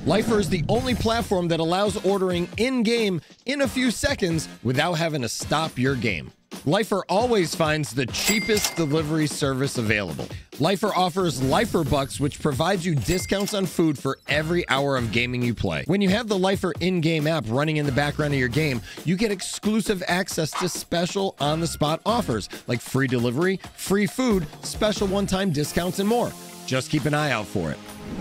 Liifer is the only platform that allows ordering in-game in a few seconds without having to stop your game. Liifer always finds the cheapest delivery service available. Liifer offers Liifer Bucks, which provides you discounts on food for every hour of gaming you play. When you have the Liifer in-game app running in the background of your game, you get exclusive access to special on-the-spot offers like free delivery, free food, special one-time discounts, and more. Just keep an eye out for it.